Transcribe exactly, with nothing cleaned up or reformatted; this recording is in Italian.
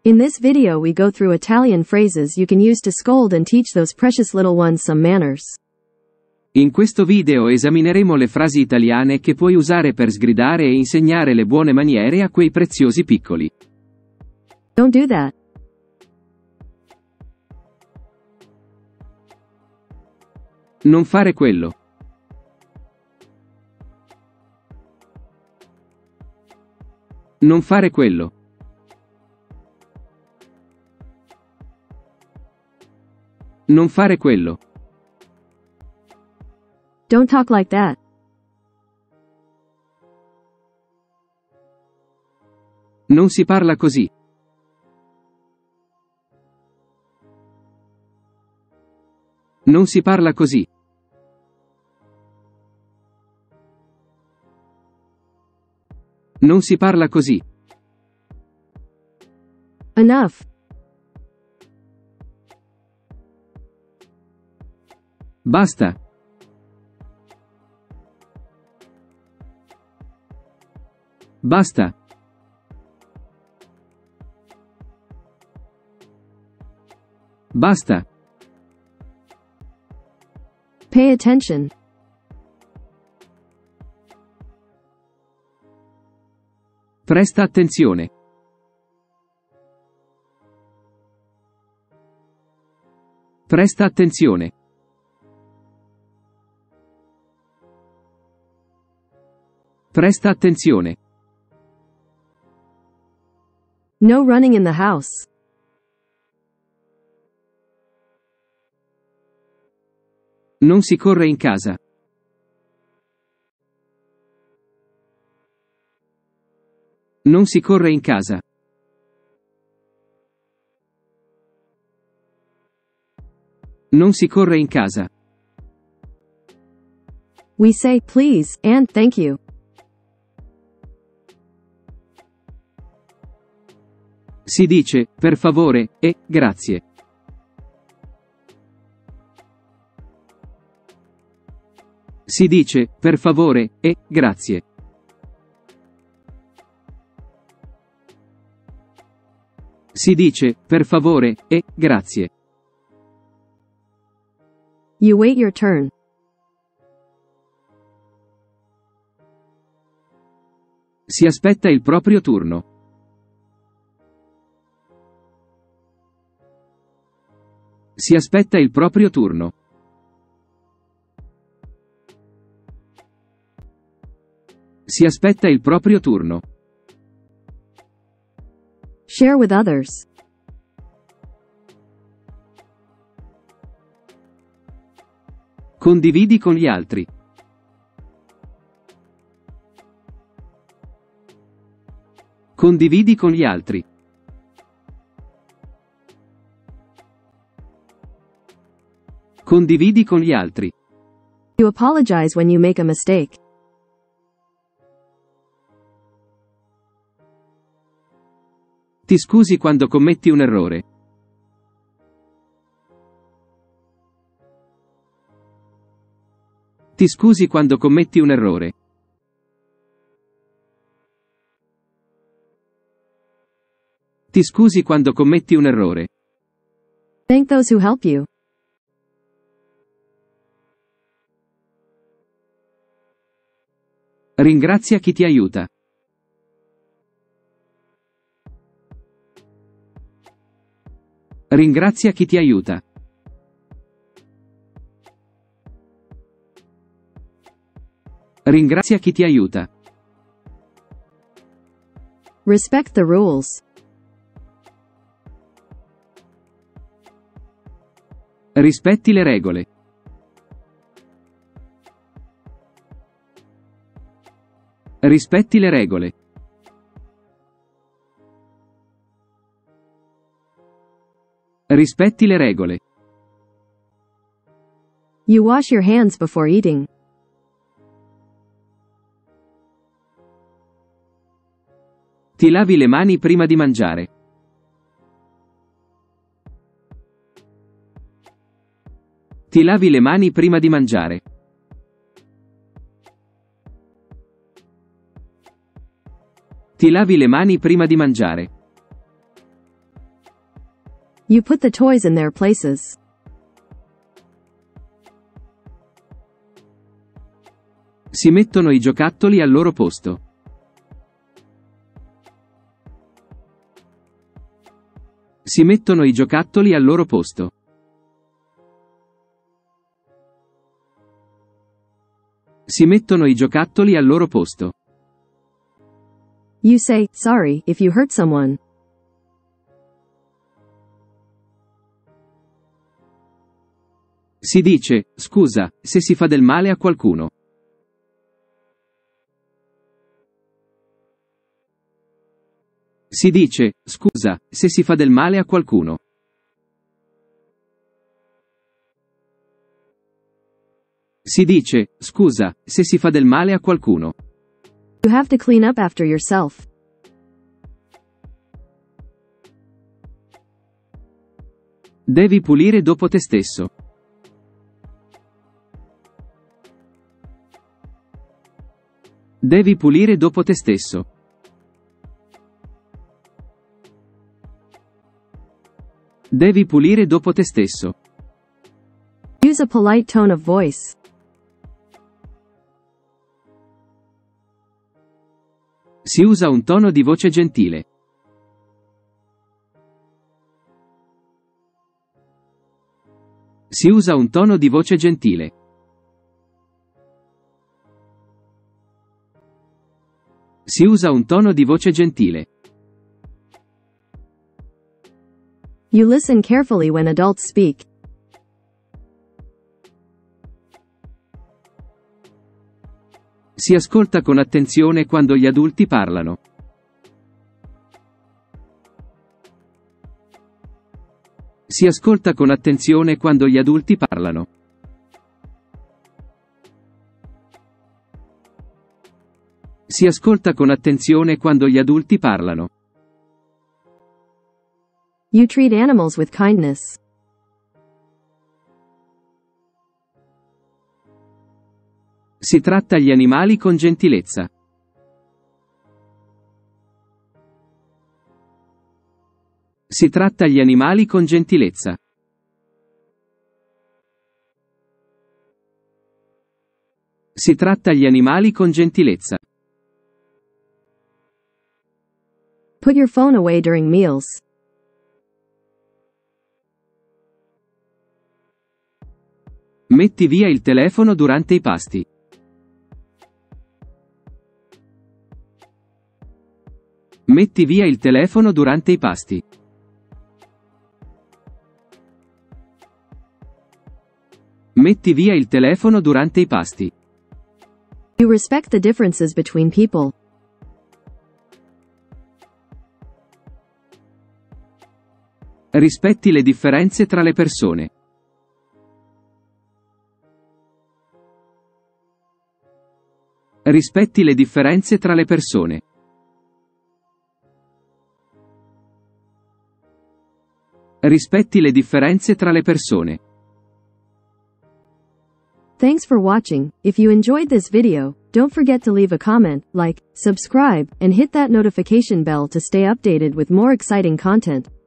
In this video we go through Italian phrases you can use to scold and teach those precious little ones some manners. In questo video esamineremo le frasi italiane che puoi usare per sgridare e insegnare le buone maniere a quei preziosi piccoli. Don't do that. Non fare quello. Non fare quello. Non fare quello. Don't talk like that. Non si parla così. Non si parla così. Non si parla così. Enough. Basta. Basta. Basta. Pay attention. Presta attenzione. Presta attenzione. Presta attenzione. No running in the house. Non si corre in casa. Non si corre in casa. Non si corre in casa. We say please and thank you. Si dice, per favore, e, grazie. Si dice, per favore, e, grazie. Si dice, per favore, e, grazie. You wait your turn. Si aspetta il proprio turno. Si aspetta il proprio turno. Si aspetta il proprio turno. Share with others. Condividi con gli altri. Condividi con gli altri. Condividi con gli altri. You apologize when you make a mistake. Ti scusi quando commetti un errore. Ti scusi quando commetti un errore. Ti scusi quando commetti un errore. Thank those who help you. Ringrazia chi ti aiuta. Ringrazia chi ti aiuta. Ringrazia chi ti aiuta. Respect the rules. Rispetti le regole. Rispetti le regole. Rispetti le regole. You wash your hands before eating. Ti lavi le mani prima di mangiare. Ti lavi le mani prima di mangiare. Ti lavi le mani prima di mangiare. You put the toys in their places. Si mettono i giocattoli al loro posto. Si mettono i giocattoli al loro posto. Si mettono i giocattoli al loro posto. You say, sorry, if you hurt someone. Si dice, scusa, se si fa del male a qualcuno. Si dice, scusa, se si fa del male a qualcuno. Si dice, scusa, se si fa del male a qualcuno. You have to clean up after yourself. Devi pulire dopo te stesso. Devi pulire dopo te stesso. Devi pulire dopo te stesso. Use a polite tone of voice. Si usa un tono di voce gentile. Si usa un tono di voce gentile. Si usa un tono di voce gentile. You listen carefully when adults speak. Si ascolta con attenzione quando gli adulti parlano. Si ascolta con attenzione quando gli adulti parlano. Si ascolta con attenzione quando gli adulti parlano. You treat animals with kindness. Si tratta gli animali con gentilezza. Si tratta gli animali con gentilezza. Si tratta gli animali con gentilezza. Put your phone away during meals. Metti via il telefono durante i pasti. Metti via il telefono durante i pasti. Metti via il telefono durante i pasti. You respect the differences between people. Rispetti le differenze tra le persone. Rispetti le differenze tra le persone. Rispetti le differenze tra le persone. Thanks for watching. If you enjoyed this video, don't forget to leave a comment, like, subscribe, and hit that notification bell to stay updated with more exciting content.